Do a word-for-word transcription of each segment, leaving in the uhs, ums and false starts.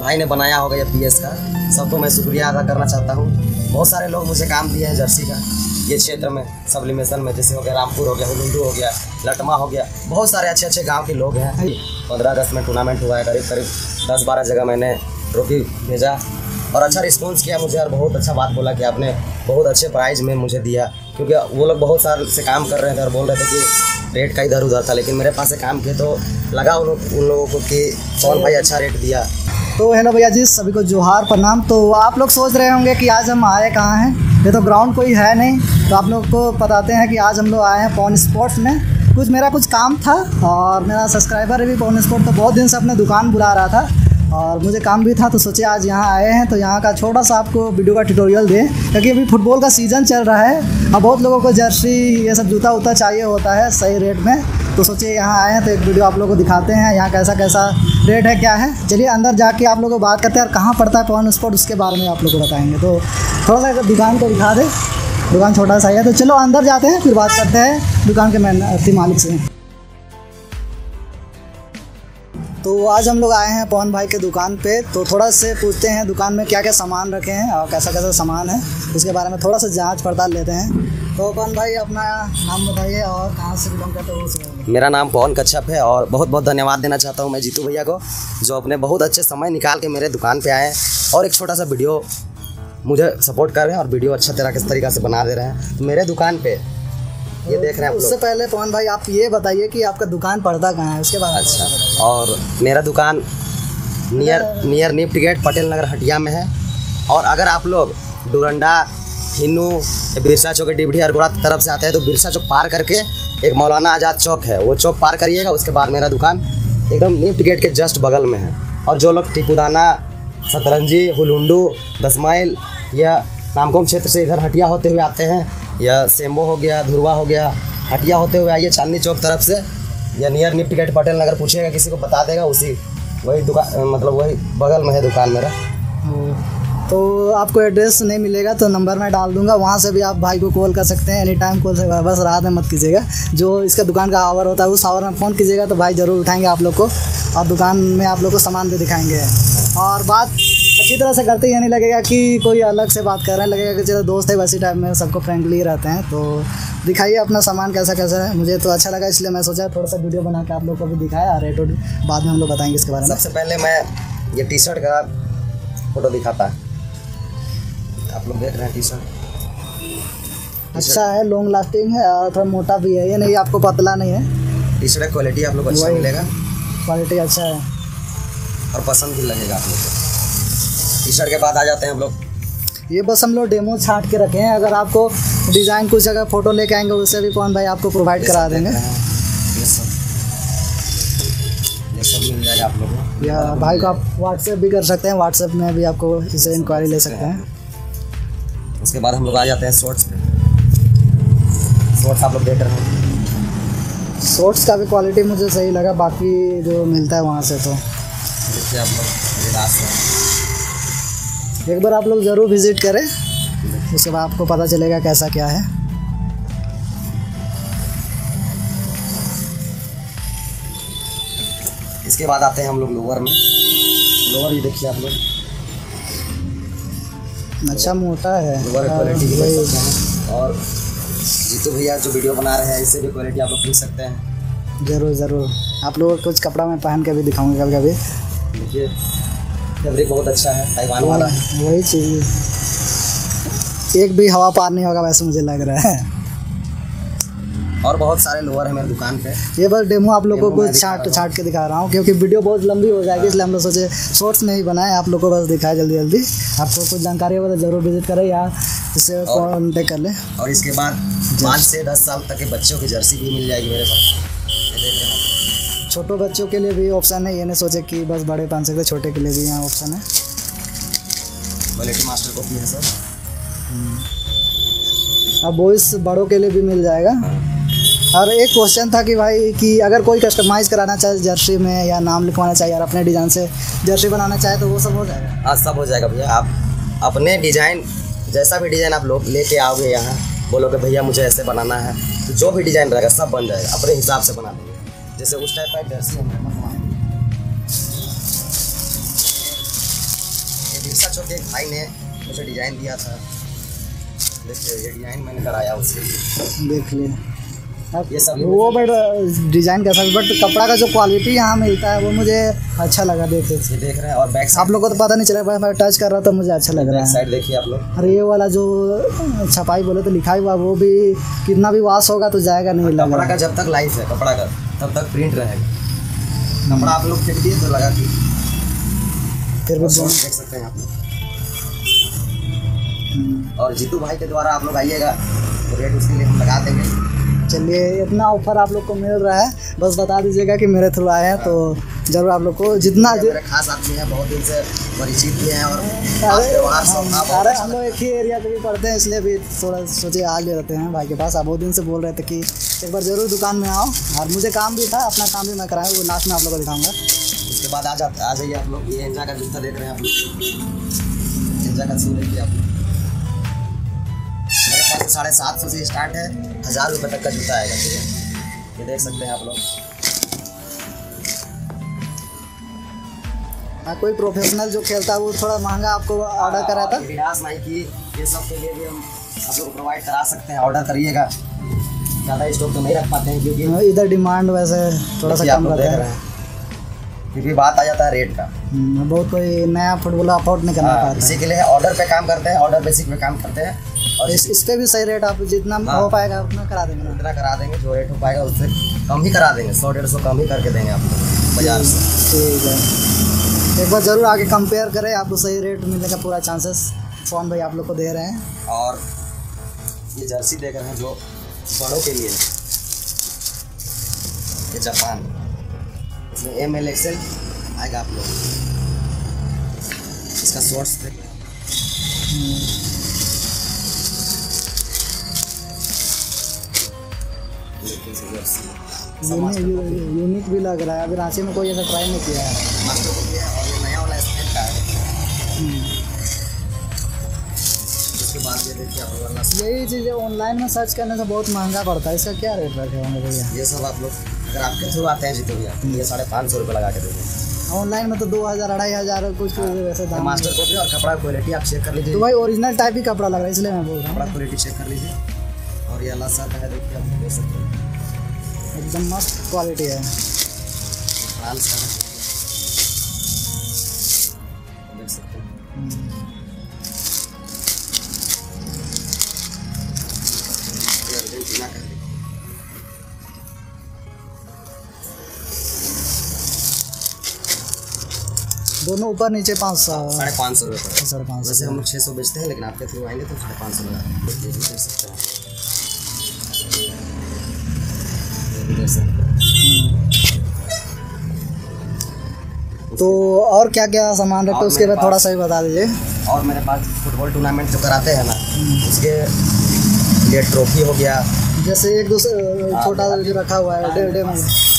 भाई ने बनाया होगा ये पी एस का, सबको मैं शुक्रिया अदा करना चाहता हूँ। बहुत सारे लोग मुझे काम दिए हैं जर्सी का ये क्षेत्र में, सब्लिमेशन में, जैसे हो गया रामपुर हो गया, हुलुंडू हो गया, लटमा हो गया, बहुत सारे अच्छे अच्छे गांव के लोग हैं। पंद्रह अगस्त में टूर्नामेंट हुआ है, करीब करीब दस बारह जगह मैंने ट्रॉफी भेजा और अच्छा रिस्पॉन्स किया मुझे, और बहुत अच्छा बात बोला कि आपने बहुत अच्छे प्राइज़ में मुझे दिया, क्योंकि वो लोग बहुत साल से काम कर रहे थे और बोल रहे थे कि रेट का इधर उधर था, लेकिन मेरे पास से काम किए तो लगा उन उन लोगों को कि कौन भाई अच्छा रेट दिया। तो हेलो भैया जी, सभी को जोहार प्रणाम। तो आप लोग सोच रहे होंगे कि आज हम आए कहाँ हैं, ये तो ग्राउंड कोई है नहीं, तो आप लोग को बताते हैं कि आज हम लोग आए हैं पवन स्पोर्ट्स में। कुछ मेरा कुछ काम था और मेरा सब्सक्राइबर है भी पवन स्पोर्ट्स, तो बहुत दिन से अपने दुकान बुला रहा था और मुझे काम भी था, तो सोचे आज यहाँ आए हैं तो यहाँ का छोटा सा आपको वीडियो का ट्यूटोरियल दें, क्योंकि अभी फुटबॉल का सीज़न चल रहा है और बहुत लोगों को जर्सी ये सब जूता उता चाहिए होता है सही रेट में, तो सोचिए यहाँ आए हैं तो एक वीडियो आप लोगों को दिखाते हैं यहाँ कैसा कैसा रेट है, क्या है। चलिए अंदर जाके आप लोगों को बात करते हैं और कहाँ पड़ता है पवन स्पोर्ट, उसके बारे में आप लोग को बताएंगे। तो थोड़ा सा दुकान को दिखा दे, दुकान छोटा सा है, तो चलो अंदर जाते हैं फिर बात करते हैं दुकान के मैन मालिक से। तो आज हम लोग आए हैं पवन भाई के दुकान पे, तो थोड़ा से पूछते हैं दुकान में क्या क्या सामान रखे हैं और कैसा कैसा सामान है, उसके बारे में थोड़ा सा जांच पड़ताल लेते हैं। तो पवन भाई अपना नाम बताइए और कहाँ से बिलोंग करते हो। मेरा नाम पवन कच्छप है और बहुत बहुत धन्यवाद देना चाहता हूँ मैं जीतू भैया को, जो अपने बहुत अच्छे समय निकाल के मेरे दुकान पे आए हैं और एक छोटा सा वीडियो मुझे सपोर्ट कर रहे हैं और वीडियो अच्छा तरह किस तरीक़े से बना दे रहे हैं। तो मेरे दुकान पे ये देख रहे हैं आप। उससे पहले पवन भाई आप ये बताइए कि आपका दुकान पड़ता कहाँ है, उसके बाद। अच्छा, और मेरा दुकान near near NIFT gate Patel Nagar Hatia में है, और अगर आप लोग डुरंडा हिन्नू बिरसा चौक डिबड़ी अरगोड़ा तरफ से आते हैं तो बिरसा चौक पार करके एक मौलाना आज़ाद चौक है, वो चौक पार करिएगा, उसके बाद मेरा दुकान एकदम निफ्ट गेट के जस्ट बगल में है। और जो लोग टिकुदाना, सतरंजी, हुलुंडू, दस माइल या नामकोम क्षेत्र से इधर हटिया होते हुए आते हैं, या सेम्बो हो गया, धुरवा हो गया, हटिया होते हुए आइए चांदनी चौक तरफ से, या near NIFT gate Patel Nagar पूछिएगा, किसी को बता देगा, उसी वही दुकान मतलब वही बगल में है दुकान मेरा। तो आपको एड्रेस नहीं मिलेगा तो नंबर मैं डाल दूंगा, वहाँ से भी आप भाई को कॉल कर सकते हैं, एनी टाइम कॉल से, बस रात में मत कीजिएगा, जो इसका दुकान का आवर होता है उस आवर में फ़ोन कीजिएगा तो भाई ज़रूर उठाएंगे आप लोग को और दुकान में आप लोग को सामान भी दिखाएंगे। और बात अच्छी तरह से करते ही नहीं लगेगा कि कोई अलग से बात कर रहे हैं, लगेगा कि चलो दोस्त है, वैसी टाइप में सबको फ्रेंकली रहते हैं। तो दिखाइए अपना सामान कैसा कैसा है, मुझे तो अच्छा लगा इसलिए मैं सोचा थोड़ा सा वीडियो बना के आप लोग को भी दिखाया, रेट वेट बाद में हम लोग बताएंगे इसके बारे में। सबसे पहले मैं ये टी शर्ट का फोटो दिखाता है, आप लोग देख रहे हैं टी शर्ट अच्छा है, लॉन्ग लास्टिंग है और थोड़ा मोटा भी है, ये नहीं आपको पतला नहीं है। टी शर्ट का क्वालिटी आप लोग को अच्छा मिलेगा, क्वालिटी अच्छा है और पसंद भी लगेगा आप लोग को। टी शर्ट के बाद आ जाते हैं हम लोग, ये बस हम लोग डेमो छांट के रखे हैं, अगर आपको डिज़ाइन कुछ अगर फ़ोटो लेके आएंगे उससे भी पवन भाई आपको प्रोवाइड करा देंगे। ये सब ये सब मिल जाएगा आप लोगों को, या भाई को आप व्हाट्सएप भी कर सकते हैं, व्हाट्सएप में भी आपको इसे इंक्वायरी ले सकते हैं। उसके बाद हम लोग आ जाते हैं शॉर्ट्स पे। शॉर्ट्स आप लोग देख रहे हैं, शॉर्ट्स का भी क्वालिटी मुझे सही लगा, बाकी जो मिलता है वहाँ से। तो देखिए आप लोग रात से एक बार आप लोग ज़रूर विज़िट करें, उसके बाद आपको पता चलेगा कैसा क्या है। इसके बाद आते हैं हम लोग लोअर में। लोअर ही देखिए आप लोग, अच्छा मोटा है, लोअर क्वालिटी भी देख सकते हैं, और जीतू भैया जो वीडियो बना रहे हैं इससे भी क्वालिटी आप लोग पूछ सकते हैं। ज़रूर ज़रूर आप लोगों को कुछ कपड़ा मैं पहन के भी दिखाऊंगा कभी कभी। देखिए फैब्रिक बहुत अच्छा है, ताइवान वाला, वही चीज़, एक भी हवा पार नहीं होगा वैसे मुझे लग रहा है। और बहुत सारे लोअर है मेरे दुकान पे, ये बस डेमो आप लोगों को छाट छाट के दिखा रहा हूँ, क्योंकि वीडियो बहुत लंबी हो जाएगी, इसलिए हम लोग सोचे शॉर्ट्स में ही बनाए, आप लोगों को बस दिखाए जल्दी जल्दी। आपको कुछ जानकारी हो तो ज़रूर विजिट करें या इससे कॉन्टेक्ट कर लें। और इसके बाद पाँच से दस साल तक के बच्चों की जर्सी भी मिल जाएगी मेरे पास। छोटो बच्चों के लिए भी ऑप्शन है, ये नहीं सोचे कि बस बड़े पहन सकते, छोटे के लिए भी यहाँ ऑप्शन है। क्वालिटी मास्टर कॉपी है सर, अब बॉयज़ बड़ों के लिए भी मिल जाएगा। और एक क्वेश्चन था कि भाई कि अगर कोई कस्टमाइज़ कराना चाहे जर्सी में या नाम लिखवाना चाहे यार अपने डिज़ाइन से जर्सी बनाना चाहे तो वो सब हो जाएगा? हाँ सब हो जाएगा भैया, आप अपने डिज़ाइन जैसा भी डिज़ाइन आप लोग लेके आओगे यहाँ, बोलोगे भैया मुझे ऐसे बनाना है, तो जो भी डिज़ाइन रहेगा सब बन जाएगा, अपने हिसाब से बना देंगे। जैसे उस टाइप का जर्सी हमारे पास बिरसा चौक के एक भाई ने मुझे डिज़ाइन दिया था, देखिए ये डिज़ाइन मैंने कराया उससे। देख लिए अब ये सब वो बट डिज़ाइन कैसा भी, बट कपड़ा का जो क्वालिटी यहाँ मिलता है वो मुझे अच्छा लगा देख के। ये देख रहे हैं। और बैक आप लोगों को तो पता नहीं चला, मैं टच कर रहा था मुझे अच्छा लग रहा है। साइड देखिए आप लोग। और ये वाला जो छपाई बोले तो लिखा हुआ वो भी कितना भी वॉश होगा तो जाएगा नहीं लग कपड़ा रहा का जब तक लाइफ है कपड़ा का तब तक प्रिंट रहेगा। कपड़ा आप लोग फेंक दिए तो लगा कि फिर भी देख सकते हैं आप लोग। और जीतू भाई के द्वारा आप लोग आइएगा तो रेट उसके लिए हम लगा देंगे। चलिए इतना ऑफर आप लोग को मिल रहा है, बस बता दीजिएगा कि मेरे थ्रू आए हैं तो जरूर आप लोग को जितना मेरे खास आदमी है, बहुत दिन से परिचित भी हैं। और अरे अरे हम लोग एक ही एरिया के भी पढ़ते हैं इसलिए भी थोड़ा सोचे आज ले रहते हैं भाई के पास। आप बहुत दिन से बोल रहे थे कि एक बार ज़रूर दुकान में आओ, और मुझे काम भी था, अपना काम भी मैं कराया, वो लास्ट में आप लोग को दिखाऊंगा। उसके बाद आ जाते आ जाइए आप लोग। ये एंजा का जूता देख रहे हैं आप लोग, एंजा का शू देखिए आप लोग। मेरे पास साढ़े सात सौ से स्टार्ट है, हज़ार रुपये तक का जूता आएगा। ठीक है, ये देख सकते हैं आप लोग। हाँ, कोई प्रोफेशनल जो खेलता है वो थोड़ा महंगा आपको ऑर्डर करा था। एडिडास, नाइकी ये सब के लिए भी हम आप लोग को प्रोवाइड करा सकते हैं। ऑर्डर करिएगा, ज़्यादा स्टॉक तो नहीं रख पाते हैं क्योंकि इधर डिमांड वैसे थोड़ा सा कम रहता है, क्योंकि बात आ जाता है रेट का। बहुत कोई नया फुटबॉल अफोर्ड नहीं करना पाता, इसी के लिए ऑर्डर पे काम करते हैं, ऑर्डर बेसिक पे काम करते हैं। और इस, इस पे भी सही रेट आप जितना हाँ, हो पाएगा उतना करा देंगे, उतना करा देंगे। जो रेट हो पाएगा उससे कम ही करा देंगे, सौ डेढ़ सौ कम ही करके देंगे आपको बाजार से। ठीक है, एक बार ज़रूर आके कंपेयर करें, आपको सही रेट मिलने का पूरा चांसेस फोन भाई आप लोग को दे रहे हैं। और ये जर्सी देख रहे हैं जो बड़ों के लिए, ये जापान, इसमें एम एल एक्सएल आएगा आप लोग। इसका शॉर्ट्स देख यूनिक भी लग रहा है, अभी रांची में कोई ऐसा ट्राई नहीं किया है। और ये नया वाला स्टाइल का है। उसके बाद ये देखिए आप लोग, यही चीज़ें ऑनलाइन में सर्च करने से बहुत महंगा पड़ता है, इसका क्या रेट रखे होंगे भैया? ये सब आप लोग अगर आपके थ्रू आते हैं जीतो भैया, ये साढ़े पाँच सौ रुपये लगा के देंगे। ऑनलाइन में तो दो हज़ार अढ़ाई हज़ार कुछ वैसे दाम। मास्टर कॉपी और कपड़ा क्वालिटी आप चेक कर लीजिए। तो भाई ओरिजिनल टाइप ही कपड़ा लग रहा है इसलिए मैं बोल रहा हूँ, कपड़ा क्वालिटी चेक कर लीजिए। और ये अल्लाह साथ है, देखिए आप देख सकते हैं, एकदम मस्त क्वालिटी है। फ्रांस का देख सकते हैं, ये अर्जेंटीना का है। दोनों ऊपर नीचे पाँच सौ साढ़े पाँच सौ रुपये साढ़े पाँच वैसे सौ हम लोग छः सौ बेचते हैं, लेकिन आपके थ्रू आएंगे तो साढ़े पाँच सौ लगा देख सकते हैं। तो और क्या क्या सामान रखते हैं उसके बाद थोड़ा सा भी बता दीजिए। और मेरे पास फुटबॉल टूर्नामेंट जो कराते हैं ना, उसके लिए ट्रॉफी हो गया, जैसे एक दूसरे छोटा जो रखा हुआ है डेढ़ डेढ़ में,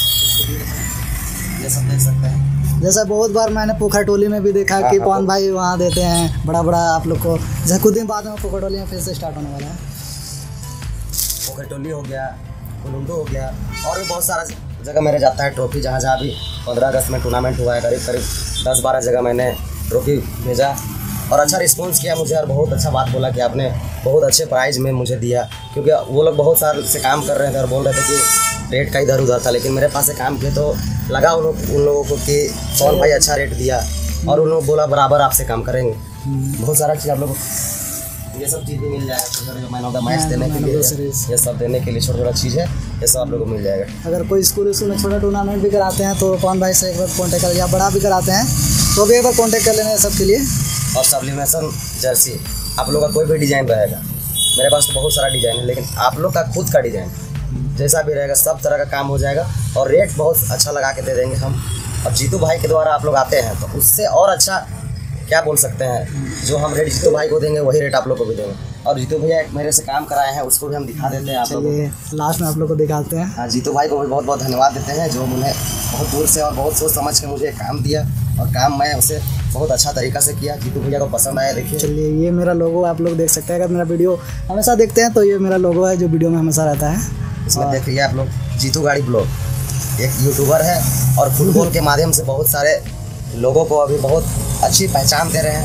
ये सब देख सकते हैं। जैसा बहुत बार मैंने पोखर टोली में भी देखा कि पवन भाई वहाँ देते हैं बड़ा बड़ा आप लोग को। जैसे कुछ दिन बाद में पोखर टोली में फिर से स्टार्ट होने वाला है। पोखर टोली हो गया, कोलुंडो हो गया, और भी बहुत सारा जगह मेरे जाता है ट्रॉफी। जहाँ जहाँ भी पंद्रह अगस्त में टूर्नामेंट हुआ है, करीब करीब दस बारह जगह मैंने ट्रॉफी भेजा और अच्छा रिस्पॉन्स किया मुझे, और बहुत अच्छा बात बोला कि आपने बहुत अच्छे प्राइज़ में मुझे दिया। क्योंकि वो लोग बहुत साल से काम कर रहे थे और बोल रहे थे कि रेट का इधर उधर था, लेकिन मेरे पास से काम किए तो लगा उन लोग उन लोगों को कि कौन भाई अच्छा रेट दिया, और उन लोग बोला बराबर आपसे काम करेंगे। बहुत सारा चीज़ आप लोग ये सब चीज़ भी मिल जाएगा, मैन ऑफ द मैच देने के लिए, ये सब देने के लिए छोटा छोटा चीज़ है, ये सब आप लोगों को मिल जाएगा। अगर कोई स्कूल स्कूल में छोटा टूर्नामेंट भी कराते हैं तो पवन भाई से एक बार कॉन्टेक्ट कर, या बड़ा भी कराते हैं तो भी एक बार कॉन्टेक्ट कर लेना सब के लिए। और सब्लिमेशन जर्सी आप लोग का कोई भी डिज़ाइन रहेगा, मेरे पास तो बहुत सारा डिज़ाइन है, लेकिन आप लोग का खुद का डिज़ाइन जैसा भी रहेगा सब तरह का काम हो जाएगा, और रेट बहुत अच्छा लगा के दे देंगे हम। और जीतू भाई के द्वारा आप लोग आते हैं तो उससे और अच्छा क्या बोल सकते हैं, जो हम रेट जीतू भाई को देंगे वही रेट आप लोग को भी देंगे। और जीतू भैया एक मेरे से काम कराए हैं, उसको भी हम दिखा देते हैं आप लोगों को, लास्ट में आप लोग को दिखाते हैं। हाँ, जीतू भाई को भी बहुत बहुत धन्यवाद देते हैं, जो उन्हें बहुत दूर से और बहुत सोच समझ के मुझे काम दिया, और काम मैं उसे बहुत अच्छा तरीका से किया। जीतू भैया को पसंद आया। देखिए चलिए, ये मेरा लोगो आप लोग देख सकते हैं। अगर मेरा वीडियो हमेशा देखते हैं तो ये मेरा लोगो है जो वीडियो में हमेशा रहता है। इसमें देखिए आप लोग, जीतू गाड़ी ब्लॉग एक यूट्यूबर है और फुटबॉल के माध्यम से बहुत सारे लोगों को अभी बहुत अच्छी पहचान दे रहे हैं।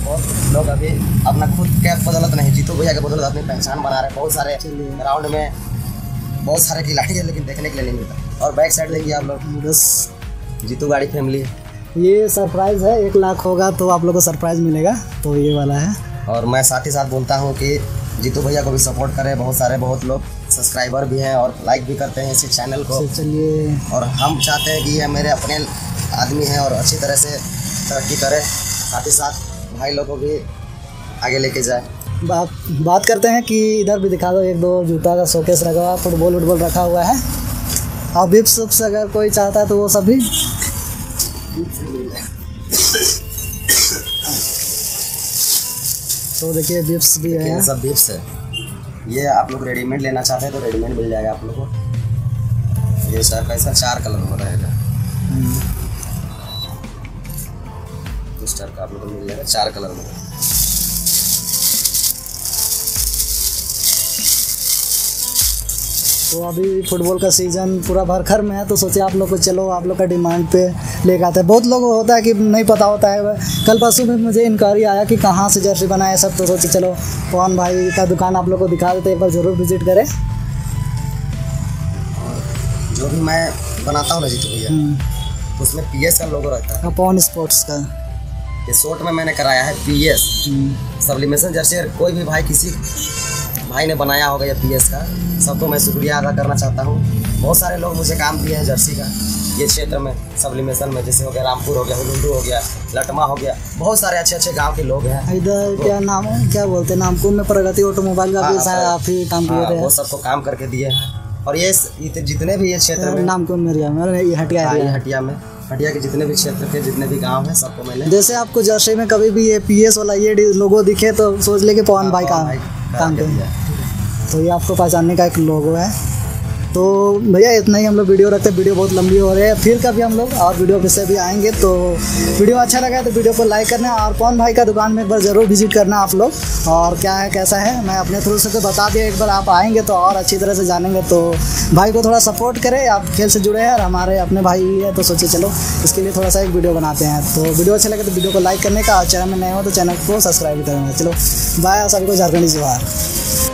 बहुत लोग अभी अपना खुद के बदौलत नहीं, जीतू भैया के बदौलत अपनी पहचान बना रहे हैं। बहुत सारे ग्राउंड में बहुत सारे खिलाड़ी हैं, लेकिन देखने के लिए नहीं मिलता। और बैक साइड देखिए आप लोग, बस जीतू गाड़ी फैमिली। ये सरप्राइज़ है, एक लाख होगा तो आप लोग को सरप्राइज़ मिलेगा, तो ये वाला है। और मैं साथ ही साथ बोलता हूँ कि जीतू भैया को भी सपोर्ट करें। बहुत सारे बहुत लोग सब्सक्राइबर भी हैं और लाइक भी करते हैं इस चैनल को। चलिए, और हम चाहते हैं कि ये मेरे अपने आदमी हैं और अच्छी तरह से तरक्की करें, साथ ही साथ भाई लोगों को भी आगे लेके जाए। बात बात करते हैं कि इधर भी दिखा दो, एक दो जूता का शोकेस रखा हुआ, फुटबॉल वुटबॉल रखा हुआ है। और विप्स विप्स अगर कोई चाहता है तो वो सब भी। तो देखिए विप्स भी है, ये सब विप्स है। ये आप लोग रेडीमेड लेना चाहते हैं तो रेडीमेड मिल जाएगा आप लोगों को। ये सर कैसा चार कलर में रहेगा, इस टाइप का आप लोगों को मिल जाएगा, चार कलर में। तो अभी फुटबॉल का सीज़न पूरा भरखर में है, तो सोचे आप लोग को चलो आप लोग का डिमांड पे लेकर आते हैं। बहुत लोगों को होता है कि नहीं पता होता है। कल परसों में मुझे इंक्वायरी आया कि कहाँ से जर्सी बनाए सब, तो सोचे चलो पवन भाई का दुकान आप लोग को दिखा देते, एक बार ज़रूर विजिट करें। जो भी मैं बनाता हूँ ना जीतू भैया, उसमें पी एस का लोगो रहता है, पवन स्पोर्ट्स का। ये शॉर्ट में मैंने कराया है पी एस सब्लिमेशन जर्सी। कोई भी भाई किसी भाई ने बनाया होगा या पी एस का, सबको मैं शुक्रिया अदा करना चाहता हूँ। बहुत सारे लोग मुझे काम दिए हैं जर्सी का ये क्षेत्र में, सब्लिमेशन में, जैसे हो गया रामपुर हो गया, हुलुंडू हो गया, लटमा हो गया, बहुत सारे अच्छे अच्छे गांव के लोग हैं। इधर क्या नाम है, क्या बोलते हैं, नामकुम में प्रगति ऑटोमोबाइल का भी आप ही काम किए थे। वो सबको काम करके दिए हैं। और ये जितने भी ये क्षेत्र में, नामकुम एरिया में, हटिया हटिया में हटिया के जितने भी क्षेत्र के जितने भी गांव हैं, सबको मैंने, जैसे आपको जर्सी में कभी भी ये पी एस वाला ये लोगो दिखे तो सोच ले कि पवन भाई का काम कर। तो ये आपको पहचानने का एक लोगो है। तो भैया इतना ही हम लोग वीडियो रखते हैं, वीडियो बहुत लंबी हो रही है। फिर कभी हम लोग और वीडियो से भी आएंगे। तो वीडियो अच्छा लगा तो वीडियो को लाइक करना, और पवन भाई का दुकान में एक बार ज़रूर विजिट करना आप लोग। और क्या है कैसा है मैं अपने थ्रू से तो बता दिया, एक बार आप आएंगे तो और अच्छी तरह से जानेंगे। तो भाई को थोड़ा सपोर्ट करें, आप खेल से जुड़े हैं और हमारे अपने भाई है, तो सोचे चलो इसके लिए थोड़ा सा एक वीडियो बनाते हैं। तो वीडियो अच्छा लगे तो वीडियो को लाइक करने का, और चैनल में नए हो तो चैनल को सब्सक्राइब करेंगे। चलो बाय, सभी को झारखंडी जोहार।